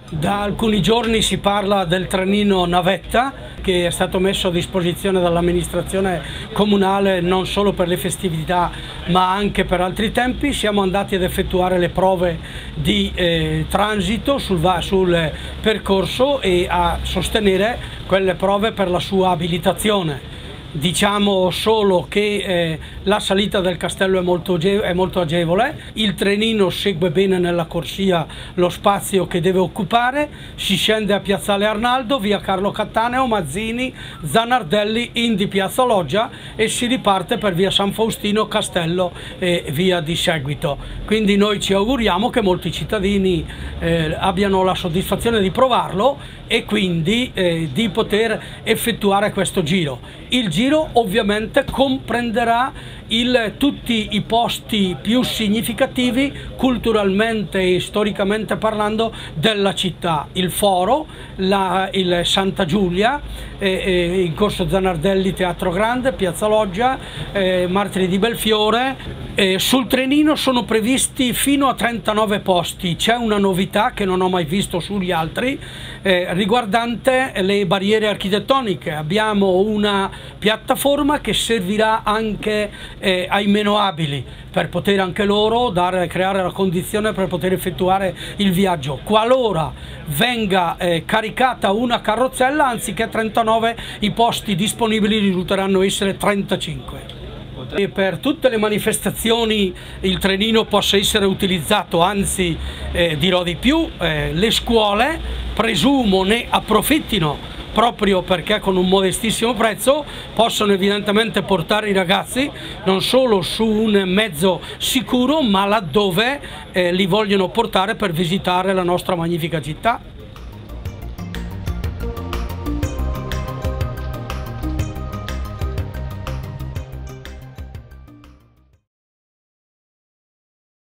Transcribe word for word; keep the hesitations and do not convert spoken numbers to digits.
Da alcuni giorni si parla del trenino navetta che è stato messo a disposizione dall'amministrazione comunale non solo per le festività ma anche per altri tempi. Siamo andati ad effettuare le prove di eh, transito sul, sul percorso e a sostenere quelle prove per la sua abilitazione. Diciamo solo che eh, la salita del castello è molto, è molto agevole, il trenino segue bene nella corsia lo spazio che deve occupare, si scende a Piazzale Arnaldo, via Carlo Cattaneo, Mazzini, Zanardelli, Indi, Piazza Loggia e si riparte per via San Faustino, Castello e via di seguito. Quindi noi ci auguriamo che molti cittadini eh, abbiano la soddisfazione di provarlo e quindi eh, di poter effettuare questo giro. Il giro ovviamente comprenderà il, tutti i posti più significativi culturalmente e storicamente parlando della città, il Foro, la, il Santa Giulia, eh, eh, in Corso Zanardelli Teatro Grande, Piazza Loggia, eh, Martiri di Belfiore. Eh, sul trenino sono previsti fino a trentanove posti, c'è una novità che non ho mai visto sugli altri eh, riguardante le barriere architettoniche. Abbiamo una piattaforma che servirà anche eh, ai meno abili per poter anche loro dare, creare la condizione per poter effettuare il viaggio. Qualora venga eh, caricata una carrozzella, anziché trentanove i posti disponibili risulteranno essere trentacinque. E per tutte le manifestazioni il trenino possa essere utilizzato, anzi eh, dirò di più, eh, le scuole presumo ne approfittino proprio perché con un modestissimo prezzo possono evidentemente portare i ragazzi non solo su un mezzo sicuro ma laddove eh, li vogliono portare per visitare la nostra magnifica città.